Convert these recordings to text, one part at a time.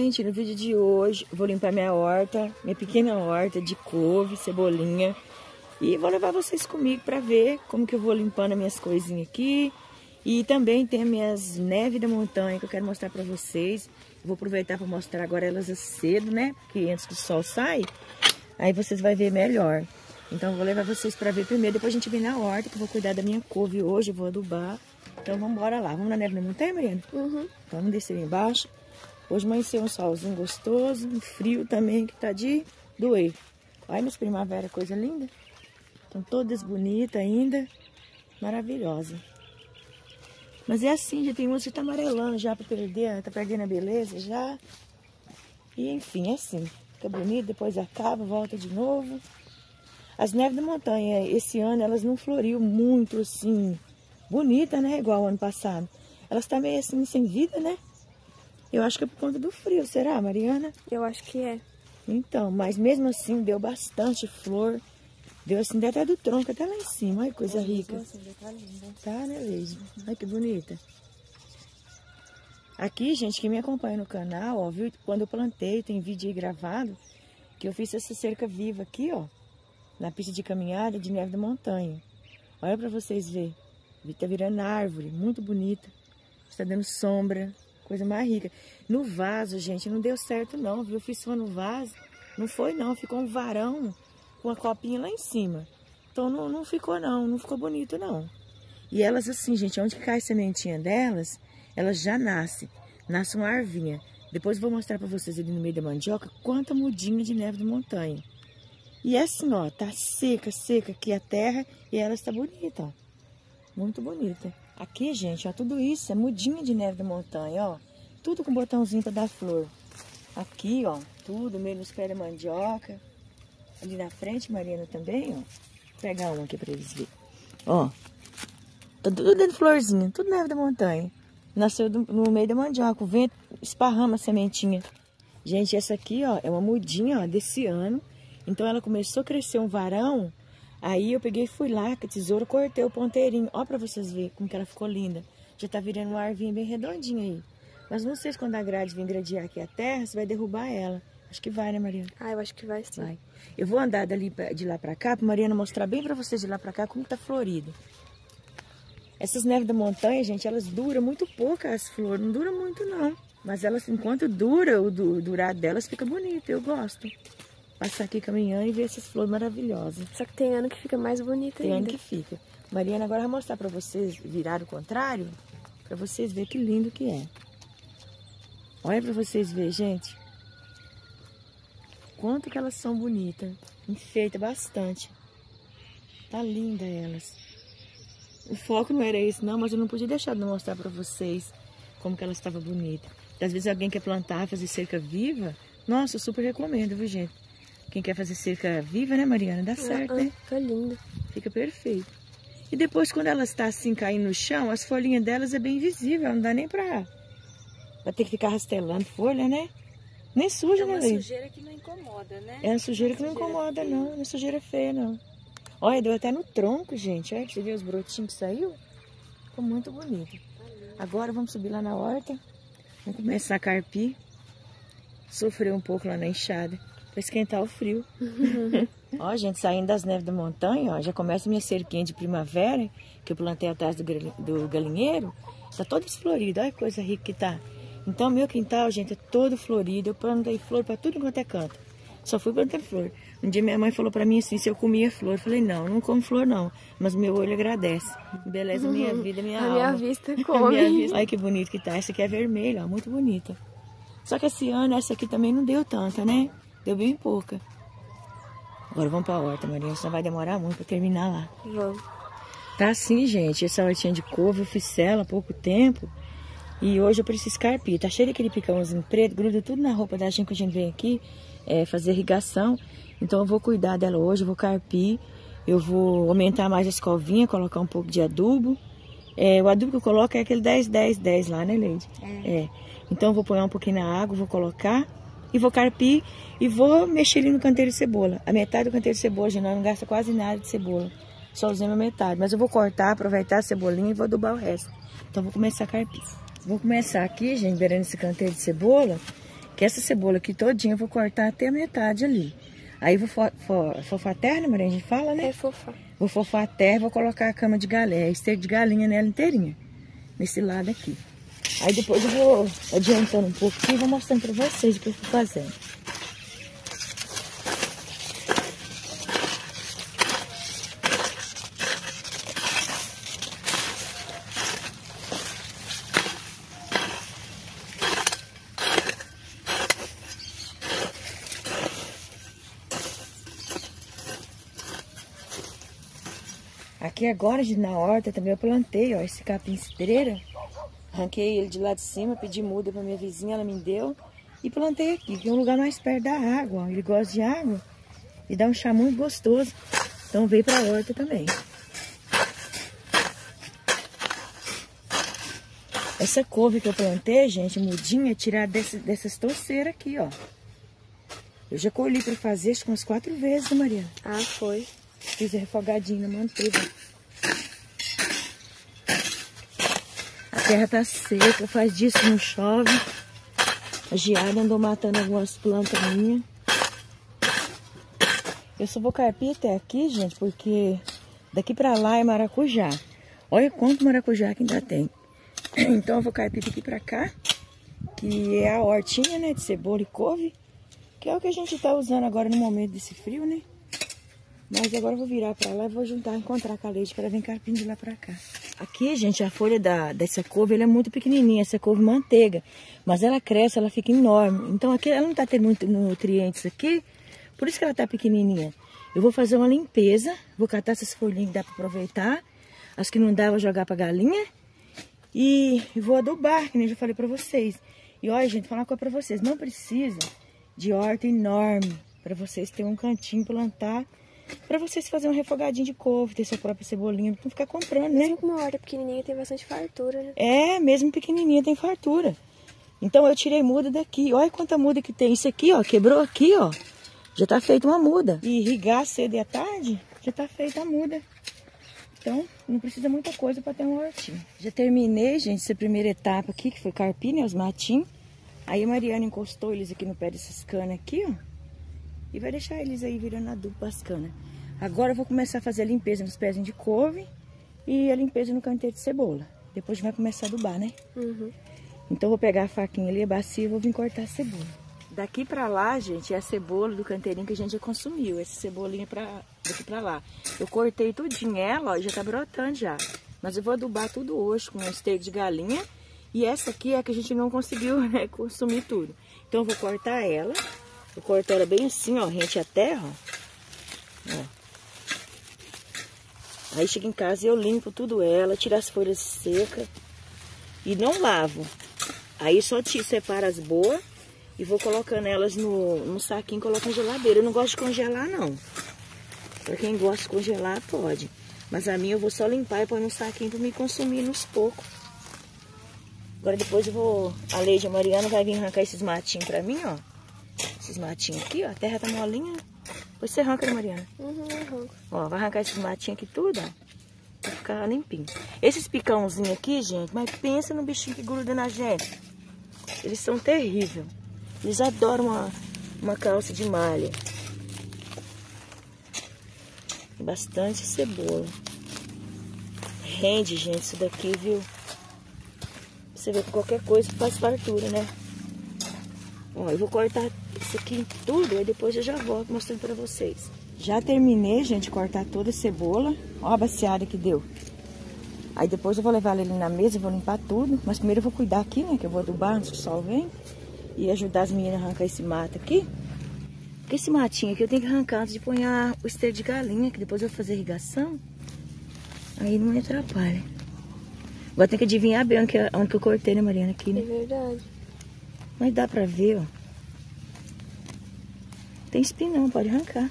Gente, no vídeo de hoje eu vou limpar minha horta, minha pequena horta de couve, cebolinha. E vou levar vocês comigo para ver como que eu vou limpando as minhas coisinhas aqui. E também tem as minhas neves da montanha que eu quero mostrar para vocês. Vou aproveitar para mostrar agora elas cedo, né? Porque antes que o sol sai, aí vocês vão ver melhor. Então eu vou levar vocês para ver primeiro, depois a gente vem na horta, que eu vou cuidar da minha couve hoje, eu vou adubar. Então vamos embora lá. Vamos na neve da montanha, Mariana? Uhum. Então vamos descer ali embaixo. Hoje amanheceu um solzinho gostoso, um frio também que tá de doer. Olha minhas primavera, coisa linda. Estão todas bonitas ainda, maravilhosa. Mas é assim, já tem umas que tá amarelando já para perder, tá perdendo a beleza já. E enfim, é assim. Fica bonito, depois acaba, volta de novo. As neves da montanha, esse ano, elas não floriu muito assim, bonita, né? Igual o ano passado. Elas estão meio assim, sem vida, né? Eu acho que é por conta do frio, será, Mariana? Eu acho que é. Então, mas mesmo assim, deu bastante flor. Deu assim, até do tronco, até lá em cima. Olha que coisa rica. Assim, tá linda. Tá, né, Leide? Olha que bonita. Aqui, gente, quem me acompanha no canal, ó, viu? Quando eu plantei, tem vídeo aí gravado, que eu fiz essa cerca viva aqui, ó. Na pista de caminhada de neve da montanha. Olha pra vocês verem. Tá virando árvore, muito bonita. Está dando sombra, coisa mais rica. No vaso, gente, não deu certo não, viu? Eu fiz só no vaso. Não foi não, ficou um varão com a copinha lá em cima. Então não ficou não ficou bonito não. E elas assim, gente, onde cai a sementinha delas, elas já nascem. Nasce uma arvinha. Depois eu vou mostrar pra vocês ali no meio da mandioca quanta mudinha de neve da montanha. E é assim, ó, tá seca aqui a terra e ela está bonita, ó. Muito bonita. Aqui, gente, ó, tudo isso é mudinha de neve da montanha, ó. Tudo com botãozinho para dar flor. Aqui, ó, tudo meio nos pés da mandioca. Ali na frente, Mariana também, ó. Vou pegar um aqui para eles verem. Ó, tá tudo dando florzinha, tudo neve da montanha. Nasceu no meio da mandioca, o vento esparrama a sementinha. Gente, essa aqui, ó, é uma mudinha, ó, desse ano. Então ela começou a crescer um varão, aí eu peguei e fui lá com a tesoura, cortei o ponteirinho. Ó pra vocês verem como que ela ficou linda. Já tá virando uma arvinha bem redondinha aí. Mas não sei se quando a grade vir gradear aqui a terra, você vai derrubar ela. Acho que vai, né, Mariana? Ah, eu acho que vai sim. Vai. Eu vou andar de lá pra cá, pra Mariana mostrar bem pra vocês de lá pra cá como tá florido. Essas neves da montanha, gente, elas duram muito pouco as flores, não duram muito não. Mas elas, enquanto dura, o durado delas fica bonito, eu gosto. Passar aqui caminhando e ver essas flores maravilhosas. Só que tem ano que fica mais bonita ainda. Tem ano que fica. Mariana agora vai mostrar pra vocês, virar o contrário, pra vocês verem que lindo que é. Olha pra vocês verem, gente. Quanto que elas são bonitas. Enfeita bastante. Tá linda elas. O foco não era esse não, mas eu não podia deixar de mostrar pra vocês como que elas estavam bonitas. Às vezes alguém quer plantar, fazer cerca viva. Nossa, eu super recomendo, viu, gente? Quem quer fazer cerca viva, né, Mariana? Dá certo, né? Tá linda. Fica perfeito. E depois, quando ela está assim, caindo no chão, as folhinhas delas é bem visível. Não dá nem pra ter que ficar rastelando folha, né? Nem suja, né, Leide? É uma sujeira que não incomoda, né? É uma sujeira que não incomoda, não. Não é sujeira feia, não. Olha, deu até no tronco, gente. Olha, você viu os brotinhos que saiu? Ficou muito bonito. Agora vamos subir lá na horta. Vamos começar a carpir. Sofrer um pouco lá na enxada. Pra esquentar o frio. Ó, gente, saindo das neves da montanha, ó, já começa a minha cerquinha de primavera, que eu plantei atrás do galinheiro. Tá todo desflorido, olha que coisa rica que tá. Então, meu quintal, gente, é todo florido. Eu plantei flor pra tudo enquanto é canto. Só fui plantando flor. Um dia minha mãe falou pra mim assim, se eu comia flor. Eu falei, não como flor não, mas meu olho agradece. Beleza, minha vida, minha alma. A minha vista come. Olha que bonito que tá. Essa aqui é vermelha, ó, muito bonita. Só que esse ano, essa aqui também não deu tanta, né? Deu bem pouca. Agora vamos pra horta, Maria. Senão vai demorar muito pra terminar lá. Vamos. Tá assim, gente. Essa hortinha de couve eu fiz ela há pouco tempo. E hoje eu preciso carpir. Tá cheio daquele picãozinho preto. Gruda tudo na roupa da gente que a gente vem aqui fazer irrigação. Então eu vou cuidar dela hoje. Eu vou carpir. Eu vou aumentar mais a escovinha. Colocar um pouco de adubo. O adubo que eu coloco é aquele 10-10-10 lá, né, Leide? Então eu vou pôr um pouquinho na água. Vou colocar. E vou carpir e vou mexer ali no canteiro de cebola. A metade do canteiro de cebola, gente, não gasta quase nada de cebola. Só usei a metade. Mas eu vou cortar, aproveitar a cebolinha e vou adubar o resto. Então vou começar a carpir. Vou começar aqui, gente, beirando esse canteiro de cebola. Que essa cebola aqui todinha eu vou cortar até a metade ali. Aí vou fofar a terra, né, Maria? A gente fala, né? É fofar. Vou fofar a terra e vou colocar a cama de galinha, esterco de galinha nela inteirinha. Nesse lado aqui. Aí depois eu vou adiantando um pouquinho e vou mostrando pra vocês o que eu fui fazendo. Aqui agora, na horta, também eu plantei, ó, esse capim cidreira. Arranquei ele de lá de cima, pedi muda pra minha vizinha, ela me deu. E plantei aqui, que é um lugar mais perto da água, ó. Ele gosta de água e dá um chá muito gostoso. Então veio pra horta também. Essa couve que eu plantei, gente, mudinha, é tirada dessas torceiras aqui, ó. Eu já colhi pra fazer, acho que umas 4 vezes, né, Mariana? Ah, foi. Fiz refogadinho na manteiga. A terra tá seca, faz dias que não chove. A geada andou matando algumas plantas minhas. Eu só vou carpir até aqui, gente, porque daqui pra lá é maracujá. Olha quanto maracujá que ainda tem. Então eu vou carpir daqui pra cá, que é a hortinha, né, de cebola e couve, que é o que a gente tá usando agora no momento desse frio, né? Mas agora eu vou virar pra lá e vou encontrar com a Leide para vir carpir de lá pra cá. Aqui, gente, a folha dessa couve, ela é muito pequenininha, essa couve manteiga. Mas ela cresce, ela fica enorme. Então aqui ela não tá tendo muito nutrientes aqui, por isso que ela tá pequenininha. Eu vou fazer uma limpeza, vou catar essas folhinhas que dá pra aproveitar. As que não dá, eu vou jogar pra galinha. E vou adubar, que nem eu já falei pra vocês. E olha, gente, vou falar uma coisa pra vocês. Não precisa de horta enorme pra vocês terem um cantinho, plantar. Pra vocês fazerem um refogadinho de couve, ter sua própria cebolinha, pra não ficar comprando, né? Mesmo com uma horta pequenininha tem bastante fartura, né? É, mesmo pequenininha tem fartura. Então eu tirei muda daqui. Olha quanta muda que tem. Isso aqui, ó, quebrou aqui, ó. Já tá feita uma muda. E irrigar cedo e à tarde, já tá feita a muda. Então, não precisa muita coisa pra ter uma hortinha. Já terminei, gente, essa primeira etapa aqui, que foi carpir, né, os matinhos. Aí a Mariana encostou eles aqui no pé dessas canas aqui, ó. E vai deixar eles aí virando adubo para as canas. Agora eu vou começar a fazer a limpeza nos pezinhos de couve e a limpeza no canteiro de cebola. Depois a gente vai começar a adubar, né? Uhum. Então eu vou pegar a faquinha ali, a bacia e vou vir cortar a cebola. Daqui pra lá, gente, é a cebola do canteirinho que a gente já consumiu. Essa cebolinha daqui pra lá. Eu cortei tudinho ela, ó, já tá brotando já. Mas eu vou adubar tudo hoje com um esterco de galinha. E essa aqui é a que a gente não conseguiu, né, consumir tudo. Então eu vou cortar ela. Eu corto ela bem assim, ó, rente a terra, ó. Aí chego em casa e eu limpo tudo ela, tiro as folhas secas e não lavo. Aí só separo as boas e vou colocando elas no saquinho e coloco na geladeira. Eu não gosto de congelar, não. Pra quem gosta de congelar, pode. Mas a minha eu vou só limpar e pôr no saquinho pra me consumir nos poucos. Agora depois eu vou... A Leide, a Mariana, vai vir arrancar esses matinhos pra mim, ó. Esses matinhos aqui, ó. A terra tá molinha. Depois você arranca, né, Mariana? Arranco. Ó, vai arrancar esses matinhos aqui tudo, ó. Pra ficar limpinho. Esses picãozinhos aqui, gente, mas pensa no bichinho que gruda na gente. Eles são terríveis. Eles adoram uma calça de malha. Bastante cebola. Rende, gente, isso daqui, viu? Você vê que qualquer coisa faz fartura, né? Ó, eu vou cortar isso aqui tudo, aí depois eu já volto mostrando pra vocês. Já terminei, gente, de cortar toda a cebola. Ó a baciada que deu. Aí depois eu vou levar ela ali na mesa, vou limpar tudo. Mas primeiro eu vou cuidar aqui, né, que eu vou adubar antes que o sol vem. E ajudar as meninas a arrancar esse mato aqui. Porque esse matinho aqui eu tenho que arrancar antes de pôr o esterco de galinha, que depois eu vou fazer irrigação. Aí não me atrapalha. Agora tem que adivinhar bem onde que eu cortei, né, Mariana, aqui, né? É verdade. Mas dá pra ver, ó. Tem espinho não, pode arrancar.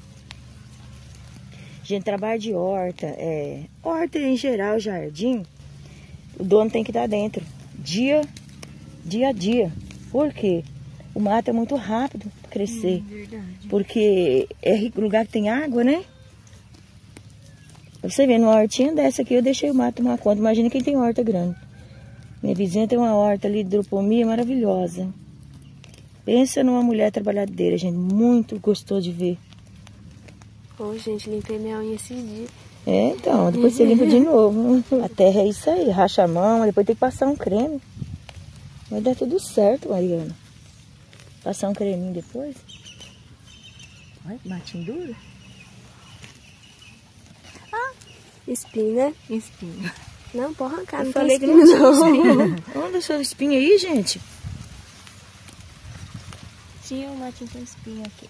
Gente, trabalho de horta, horta em geral, jardim, o dono tem que estar dentro, dia a dia. Por quê? O mato é muito rápido pra crescer. Verdade. Porque é lugar que tem água, né? Pra você ver, numa hortinha dessa aqui eu deixei o mato tomar conta. Imagina quem tem horta grande. Minha vizinha tem uma horta ali de hidroponia maravilhosa. Pensa numa mulher trabalhadeira, gente. Muito gostoso de ver. Ô, gente, limpei minha unha esses dias. É, então, depois você limpa de novo. A terra é isso aí, racha a mão, depois tem que passar um creme. Vai dar tudo certo, Mariana. Passar um creminho depois. Olha que matinho duro. Espinho, né? Espinho. Não, pode arrancar, Eu não falei tem que espinho, não não. tinha espinho. Olha essa espinha aí, gente. Tinha um matinho com espinho aqui.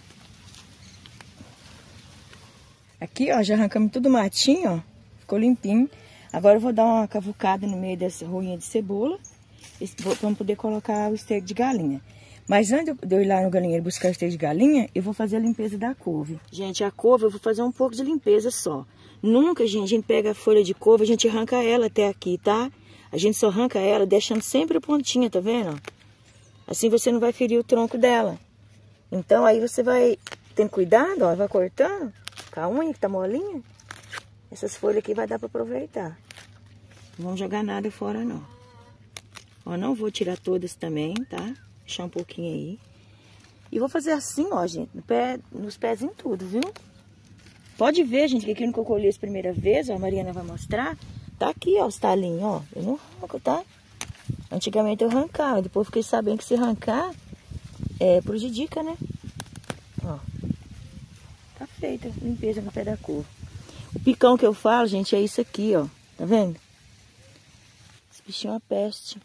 Aqui, ó, já arrancamos tudo o matinho, ó. Ficou limpinho. Agora eu vou dar uma cavucada no meio dessa roinha de cebola. Para poder colocar o esterco de galinha. Mas antes de eu ir lá no galinheiro buscar o esterco de galinha, eu vou fazer a limpeza da couve. Gente, a couve eu vou fazer um pouco de limpeza só. Nunca, gente, a gente pega a folha de couve, a gente arranca ela até aqui, tá? A gente só arranca ela deixando sempre a pontinha, tá vendo? Assim você não vai ferir o tronco dela. Então aí você vai tendo cuidado, ó, vai cortando com a unha que tá molinha. Essas folhas aqui vai dar para aproveitar. Não vamos jogar nada fora, não. Ó, não vou tirar todas também, tá? Deixar um pouquinho aí. E vou fazer assim, ó, gente, nos pés em tudo, viu? Pode ver, gente, que aqui no que eu colhei essa primeira vez, ó, a Mariana vai mostrar. Tá aqui, ó, os talinhos, ó. Eu não arranco, tá? Antigamente eu arrancava, depois eu fiquei sabendo que se arrancar, prejudica, né? Ó. Tá feita a limpeza no pé da couve. O picão que eu falo, gente, é isso aqui, ó. Tá vendo? Esse bichinho é uma peste.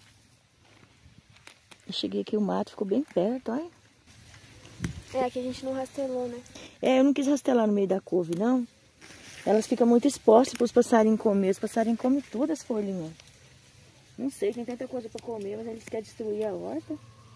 Eu cheguei aqui, o mato ficou bem perto, olha. É, aqui a gente não rastelou, né? Eu não quis rastelar no meio da couve, não. Elas ficam muito expostas para os passarinhos comer. Os passarinhos comem tudo as folhinhas. Não sei, tem tanta coisa para comer, mas eles querem destruir a horta.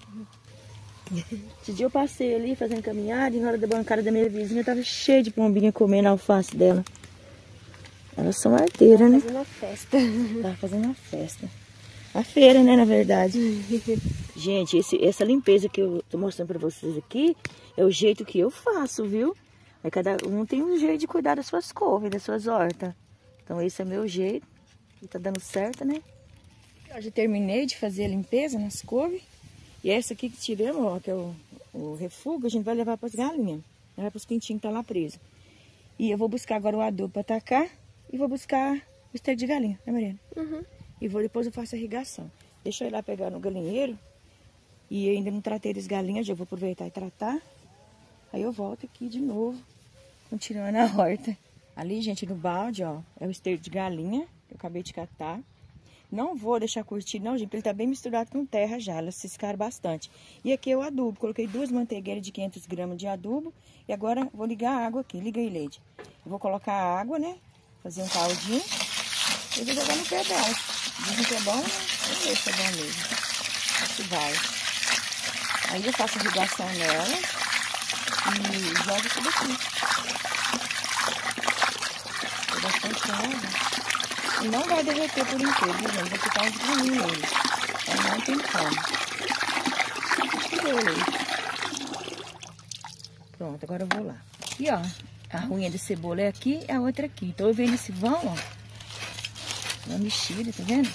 Esse dia eu passei ali fazendo caminhada e na hora da bancada da minha vizinha tava cheio de pombinha comendo a alface dela. Elas são arteiras, né? Tava fazendo uma festa. Tava fazendo uma festa. A feira, né, na verdade. Gente, essa limpeza que eu tô mostrando pra vocês aqui é o jeito que eu faço, viu? Aí cada um tem um jeito de cuidar das suas couves, das suas hortas. Então esse é meu jeito. E tá dando certo, né? Eu já terminei de fazer a limpeza nas couves. E essa aqui que tiramos, ó, que é o refúgio, a gente vai levar para as galinhas. Levar para os pintinhos que estão lá presos. E eu vou buscar agora o adubo para tacar. E vou buscar o esterco de galinha, né, Mariana? Uhum. E depois eu faço a irrigação. Deixa eu ir lá pegar no galinheiro. E ainda não tratei das galinhas, já vou aproveitar e tratar. Aí eu volto aqui de novo, continuando a horta. Ali, gente, no balde, ó, é o esterco de galinha, que eu acabei de catar. Não vou deixar curtir, não, gente, porque ele tá bem misturado com terra já, elas ciscaram bastante. E aqui é o adubo, coloquei 2 manteigueiras de 500 gramas de adubo. E agora vou ligar a água aqui, liga aí, Leide. Eu vou colocar a água, né, fazer um caldinho. E vou jogar no pé dela. Dizem que é bom, né? Vamos ver se é bom mesmo. Se vai. Aí eu faço irrigação nela e jogo tudo aqui. Tem bastante água. E não vai derreter por inteiro, viu, gente? Vai ficar uns grãozinhos nele. Então não tem como. Tirei ele. Pronto, agora eu vou lá. Aqui, ó. A ruinha de cebola é aqui e a outra aqui. Então eu venho nesse vão, ó. Uma mexida, tá vendo?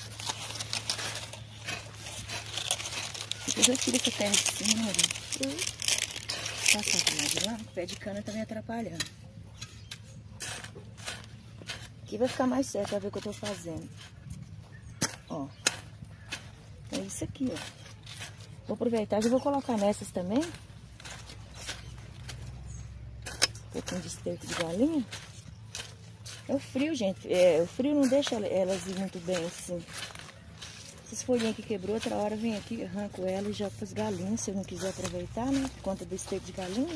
Depois eu tiro essa terra de cima, Maria. Passa a de lá, o pé de cana tá me atrapalhando. Aqui vai ficar mais certo, pra ver o que eu tô fazendo. Ó. É isso aqui, ó. Vou aproveitar e vou colocar nessas também. Um pouquinho de esterco de galinha. É o frio, gente. O frio não deixa elas ir muito bem assim. Essas folhinhas que quebrou, outra hora vem aqui, arranco ela e jogo para as galinhas, se eu não quiser aproveitar, né? Por conta do esterco de galinha.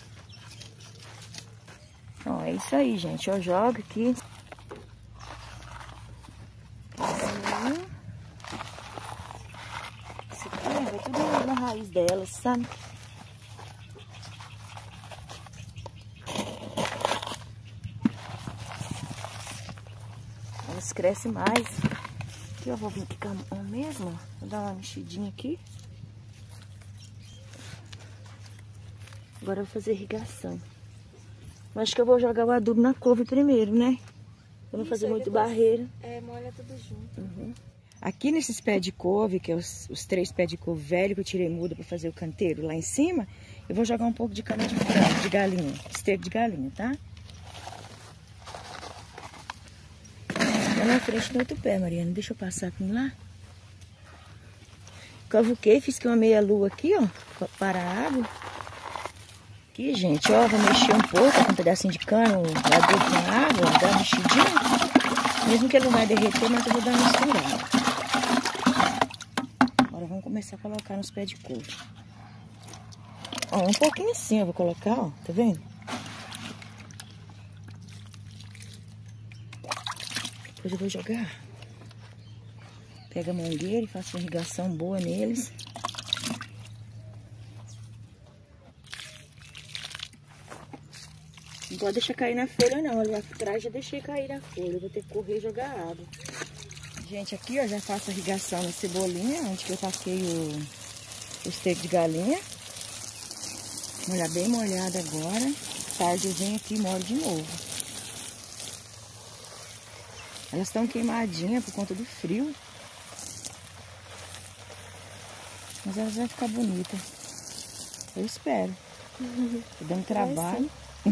Ó, é isso aí, gente. Eu jogo aqui. Isso aqui vai tudo na raiz delas, sabe? Elas crescem mais. Aqui eu vou vir aqui com a mão mesmo. Vou dar uma mexidinha aqui. Agora eu vou fazer irrigação. Eu acho que eu vou jogar o adubo na couve primeiro, né? Pra não fazer muito barreira. Molha tudo junto. Uhum. Aqui nesses pés de couve, que é os 3 pés de couve velho que eu tirei muda para fazer o canteiro lá em cima, eu vou jogar um pouco de cana de frango, de galinha, esterco de galinha, tá? Lá na frente tem outro pé, Mariana. Deixa eu passar aqui lá. Cavuquei, fiz que uma meia lua aqui, ó, para a água. Aqui, gente, ó, vou mexer um pouco com um pedacinho de cano lá dentro da água, dar uma mexidinha. Mesmo que ele não vai derreter, mas eu vou dar uma misturada. Agora vamos começar a colocar nos pés de couve. Ó, um pouquinho assim eu vou colocar, ó, tá vendo? Depois eu vou jogar. Pega a mangueira e faço uma irrigação boa neles. Não pode deixar cair na folha não, ali atrás já deixei cair na folha, eu vou ter que correr e jogar água. Gente, aqui ó, já faço a irrigação na cebolinha, onde que eu taquei o esterco de galinha. Molhar bem molhada agora. Tarde eu venho aqui e molho de novo. Elas estão queimadinhas por conta do frio. Mas elas vão ficar bonitas. Eu espero. Tô dando trabalho.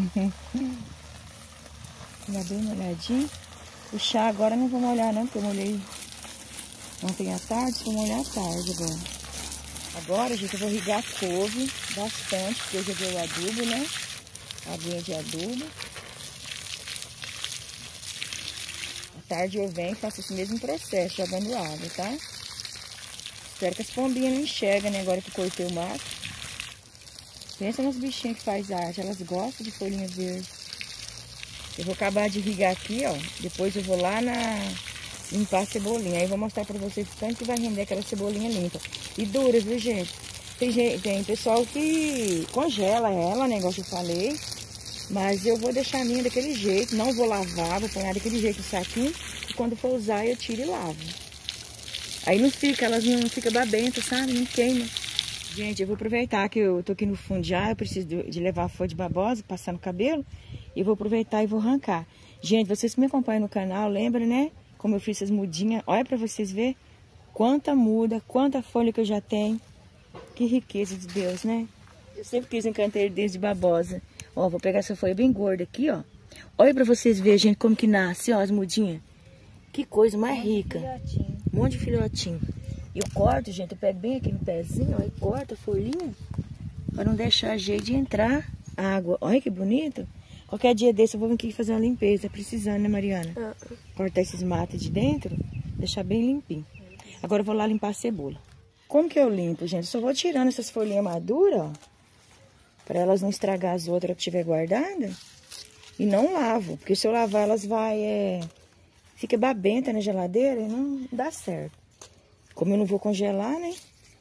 Já bem molhadinho. O chá agora eu não vou molhar não, porque eu molhei ontem à tarde, vou molhar à tarde agora. Agora, gente, eu vou irrigar a couve bastante, porque eu já dei o adubo, né? Aguinha de adubo. À tarde eu venho e faço esse mesmo processo, jogando água, tá? Espero que as pombinhas não enxergam, né? Agora que eu cortei o mato. Pensa nas bichinhas que faz arte, elas gostam de folhinha verde. Eu vou acabar de irrigar aqui, ó. Depois eu vou lá limpar a cebolinha. Aí eu vou mostrar pra vocês o tanto que vai render aquela cebolinha limpa. E dura, viu, gente? Tem pessoal que congela ela, né? Igual eu falei. Mas eu vou deixar a minha daquele jeito. Não vou lavar, vou pôr daquele jeito no saquinho. E quando for usar, eu tiro e lavo. Aí não fica, elas não ficam babentas, sabe? Não queima. Gente, eu vou aproveitar que eu tô aqui no fundo já. Eu preciso de levar a folha de babosa, passar no cabelo. E vou aproveitar e vou arrancar. Gente, vocês que me acompanham no canal, lembra, né? Como eu fiz essas mudinhas. Olha pra vocês verem quanta muda, quanta folha que eu já tenho. Que riqueza de Deus, né? Eu sempre quis um canteiro desse de babosa. Ó, vou pegar essa folha bem gorda aqui, ó. Olha pra vocês verem, gente, como que nasce, ó, as mudinhas. Que coisa mais rica. Um monte de filhotinho. E eu corto, gente, eu pego bem aqui no pezinho, ó, e corto a folhinha. Pra não deixar jeito de entrar água. Olha que bonito. Qualquer dia desse eu vou vir aqui fazer uma limpeza. Precisando, né, Mariana? Cortar esses matos de dentro, deixar bem limpinho. Agora eu vou lá limpar a cebola. Como que eu limpo, gente? Só vou tirando essas folhinhas maduras, ó. Pra elas não estragar as outras que tiver guardada. E não lavo, porque se eu lavar elas fica babenta na geladeira e não dá certo. Como eu não vou congelar, né?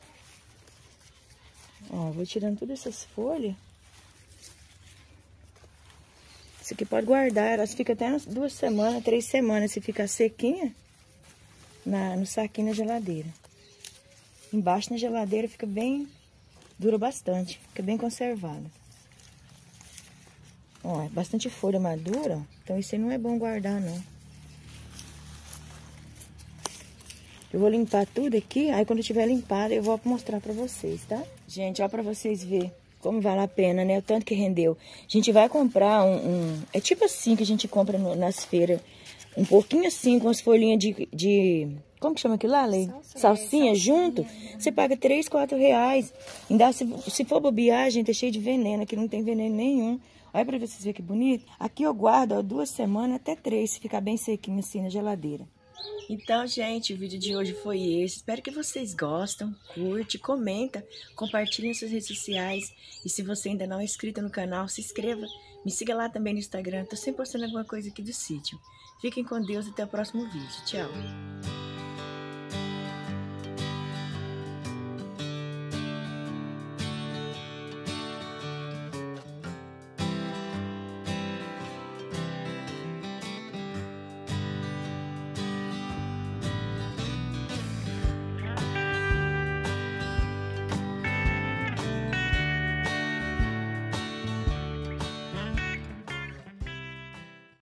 Ó, vou tirando todas essas folhas. Isso aqui pode guardar, elas ficam até 2 semanas, 3 semanas, se ficar sequinha, no saquinho na geladeira. Embaixo na geladeira fica bem, dura bastante, fica bem conservada. Ó, bastante folha madura, ó, então isso aí não é bom guardar não. Eu vou limpar tudo aqui, aí quando eu tiver limpado eu vou mostrar pra vocês, tá? Gente, ó, pra vocês verem como vale a pena, né? O tanto que rendeu. A gente vai comprar é tipo assim que a gente compra nas feiras. Um pouquinho assim, com as folhinhas de como que chama aquilo lá, Lei? Salsinha junto. Você paga 3, 4 reais. Ainda se for bobear, gente, é cheio de veneno. Aqui não tem veneno nenhum. Olha pra vocês verem que bonito. Aqui eu guardo, ó, 2 semanas até 3, se ficar bem sequinho assim na geladeira. Então, gente, o vídeo de hoje foi esse. Espero que vocês gostem, curte, comenta, compartilhe nas suas redes sociais. E se você ainda não é inscrito no canal, se inscreva. Me siga lá também no Instagram. Tô sempre postando alguma coisa aqui do sítio. Fiquem com Deus e até o próximo vídeo. Tchau!